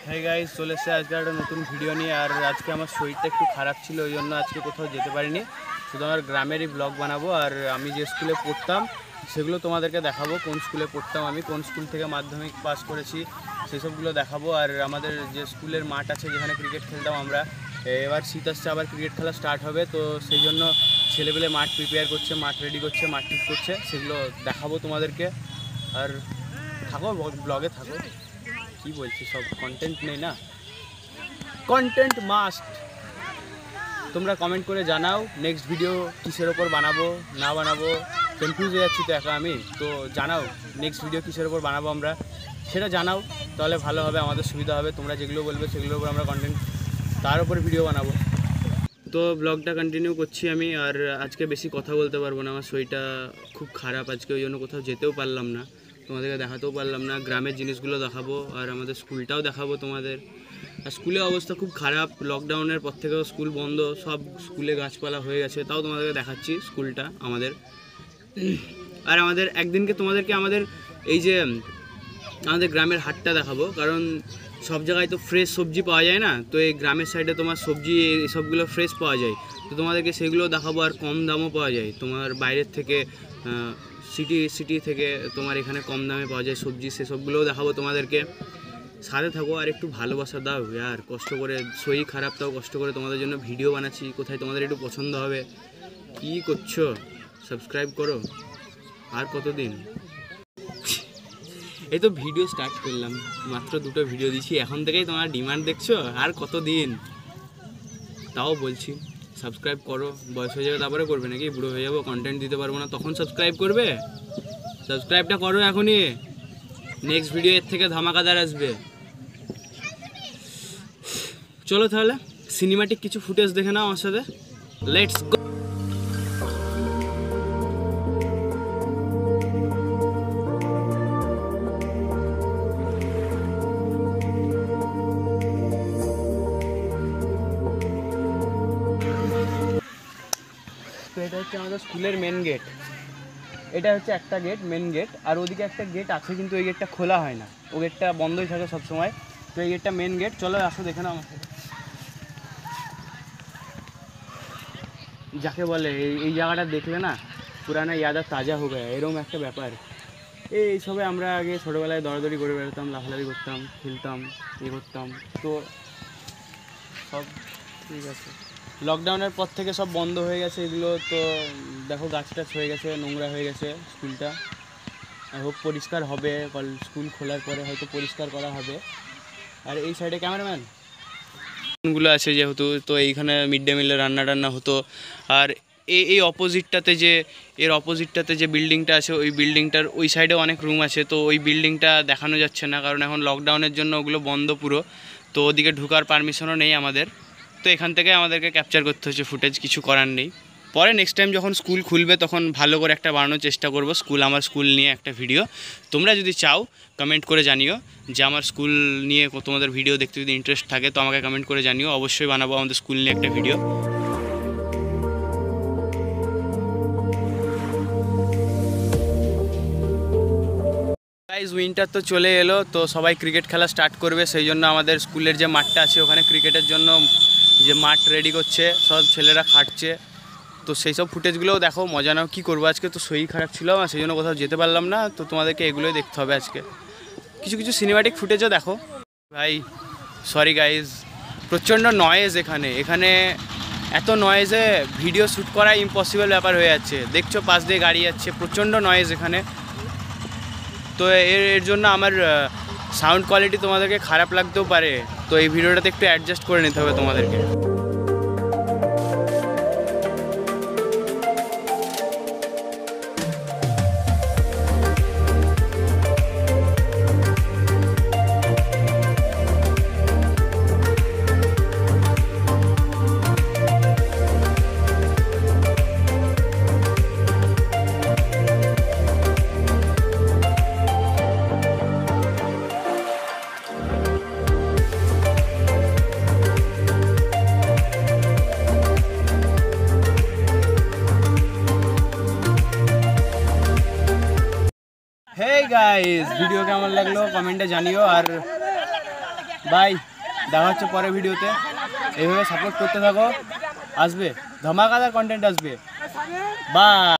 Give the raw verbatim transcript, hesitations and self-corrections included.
Hey guys চলে এসেছে আজকে একটা নতুন ভিডিও নিয়ে। আর আজকে আমার শরীরটা একটু খারাপ ছিল, ওই জন্য আজকে কোথাও যেতে পারিনি। শুধু আমার গ্রামেরই ব্লগ বানাবো আর আমি যে স্কুলে পড়তাম সেগুলো তোমাদেরকে দেখাবো। কোন স্কুলে পড়তাম আমি, কোন স্কুল থেকে মাধ্যমিক পাস করেছি সেসবগুলো দেখাবো। আর আমাদের যে স্কুলের মাঠ আছে যেখানে ক্রিকেট খেলতাম আমরা, এবার শীত আসছে, আবার ক্রিকেট খেলা স্টার্ট হবে, তো সেই জন্য ছেলেপেলে মাঠ প্রিপেয়ার করছে, মাঠ রেডি করছে, মাঠ ঠিক করছে, সেগুলো দেখাবো তোমাদেরকে। আর থাকো ব্লগে থাকো, কি বলছি, সব কন্টেন্ট নেই না, কন্টেন্ট মাস্ট। তোমরা কমেন্ট করে জানাও নেক্সট ভিডিও কিসের ওপর বানাবো না বানাবো, কনফিউজ হয়ে যাচ্ছি তো একা আমি। তো জানাও নেক্সট ভিডিও কিসের ওপর বানাবো আমরা, সেটা জানাও, তাহলে ভালো হবে, আমাদের সুবিধা হবে। তোমরা যেগুলো বলবে সেগুলোর উপর আমরা কন্টেন্ট তার উপর ভিডিও বানাবো। তো ব্লগটা কন্টিনিউ করছি আমি। আর আজকে বেশি কথা বলতে পারবো না, আমার শরীরটা খুব খারাপ আজকে, ওই জন্য কোথাও যেতেও পারলাম না, তোমাদেরকে দেখাতেও পারলাম না। গ্রামের জিনিসগুলো দেখাবো আর আমাদের স্কুলটাও দেখাবো তোমাদের। আর স্কুলের অবস্থা খুব খারাপ, লকডাউনের পর থেকেও স্কুল বন্ধ, সব স্কুলে গাছপালা হয়ে গেছে, তাও তোমাদেরকে দেখাচ্ছি স্কুলটা আমাদের। আর আমাদের একদিনকে তোমাদেরকে আমাদের এই যে আমাদের গ্রামের হাটটা দেখাবো, কারণ সব জায়গায় তো ফ্রেশ সবজি পাওয়া যায় না, তো এই গ্রামের সাইডে তোমার সবজি এসবগুলো ফ্রেশ পাওয়া যায়, তো তোমাদেরকে সেগুলো দেখাবো। আর কম দামও পাওয়া যায়, তোমার বাইরের থেকে সিটি সিটি থেকে তোমার এখানে কম দামে পাওয়া যায় সবজি, সেসবগুলোও দেখাবো তোমাদেরকে। সাথে থাকো আর একটু ভালোবাসা দাও আর কষ্ট করে, শরীর খারাপ তাও কষ্ট করে তোমাদের জন্য ভিডিও বানাচ্ছি, কোথায় তোমাদের একটু পছন্দ হবে। কি করছো, সাবস্ক্রাইব করো। আর কতদিন, এই তো ভিডিও স্টার্ট করলাম, মাত্র দুটো ভিডিও দিচ্ছি, এখন থেকেই তোমার ডিমান্ড দেখছো, আর কতদিন। তাও বলছি সাবস্ক্রাইব করো, বয়স হয়ে যাবে তারপরে করবে নাকি, বুড়ো হয়ে যাবো কন্টেন্ট দিতে পারবো না তখন সাবস্ক্রাইব করবে। সাবস্ক্রাইবটা করো এখনই, নেক্সট ভিডিও এর থেকে ধামাকাদার আসবে। চলো তাহলে সিনেমাটিক কিছু ফুটেজ দেখে নাও আমার সাথে, লেটস গো। তো এটা হচ্ছে আমাদের স্কুলের মেন গেট, এটা হচ্ছে একটা গেট, মেন গেট। আর ওদিকে একটা গেট আছে কিন্তু ওই গেটটা খোলা হয় না, ও গেটটা বন্ধই থাকে সবসময়। তো এই গেটটা মেন গেট, চলো আসো দেখে নাও আমার সাথে। যাকে বলে এই এই জায়গাটা দেখলে না পুরানা ইয়াদা তাজা হয়ে যায়, এরকম একটা ব্যাপার। এই সবে আমরা আগে ছোটোবেলায় দৌড়াদৌড়ি করে বেরোতাম, লাফালাফি করতাম, খেলতাম, ইয়ে করতাম, তো সব ঠিক আছে। লকডাউনের পর থেকে সব বন্ধ হয়ে গেছে এগুলো, তো দেখো গাছ টাছ হয়ে গেছে, নোংরা হয়ে গেছে স্কুলটা। আই হোপ পরিষ্কার হবে, স্কুল খোলার পরে হয়তো পরিষ্কার করা হবে। আর এই সাইডে ক্যামেরাম্যান গুলো আছে যেহেতু, তো এইখানে মিড ডে মিলের রান্না টান্না হতো। আর এই এই অপোজিটটাতে যে এর অপোজিটটাতে যে বিল্ডিংটা আছে, ওই বিল্ডিংটার ওই সাইডে অনেক রুম আছে, তো ওই বিল্ডিংটা দেখানো যাচ্ছে না, কারণ এখন লকডাউনের জন্য ওগুলো বন্ধ পুরো, তো ওদিকে ঢোকার পারমিশনও নেই আমাদের। তো এখান থেকে আমাদেরকে ক্যাপচার করতে হচ্ছে ফুটেজ, কিছু করার নেই। পরে নেক্সট টাইম যখন স্কুল খুলবে তখন ভালো করে একটা বানানোর চেষ্টা করব, স্কুল আমার স্কুল নিয়ে একটা ভিডিও। তোমরা যদি চাও কমেন্ট করে জানিও যে আমার স্কুল নিয়ে তোমাদের ভিডিও দেখতে যদি ইন্টারেস্ট থাকে, তো আমাকে কমেন্ট করে জানিও, অবশ্যই বানাবো আমাদের স্কুল নিয়ে একটা ভিডিও। গাইস উইন্টার তো চলে এলো, তো সবাই ক্রিকেট খেলা স্টার্ট করবে, সেই জন্য আমাদের স্কুলের যে মাঠটা আছে ওখানে ক্রিকেটের জন্য যে মাঠ রেডি করছে, সব ছেলেরা খাটছে। তো সেই সব ফুটেজগুলোও দেখো, মজা নাও। কী করবো, আজকে তো শরীর খারাপ ছিল আমার, সেই জন্য কোথাও যেতে পারলাম না, তো তোমাদেরকে এগুলোই দেখতে হবে আজকে। কিছু কিছু সিনেমাটিক ফুটেজও দেখো। ভাই সরি গাইজ, প্রচণ্ড নয়েজ এখানে, এখানে এত নয়েজে ভিডিও শ্যুট করা ইম্পসিবল ব্যাপার হয়ে যাচ্ছে। দেখছো পাশ দিয়ে গাড়ি যাচ্ছে, প্রচণ্ড নয়েজ এখানে। তো এর এর জন্য আমার সাউন্ড কোয়ালিটি তোমাদেরকে খারাপ লাগতেও পারে, তো এই ভিডিওটাতে একটু অ্যাডজাস্ট করে নিতে হবে তোমাদেরকে। हे गाइस, ভিডিও কেমন লাগলো কমেন্টে জানিও। আর বাই, দেখা হচ্ছে পরের ভিডিওতে। এইভাবে সাপোর্ট করতে থাকো, আসবে ধামাকাদার কন্টেন্ট আসবে। বাই।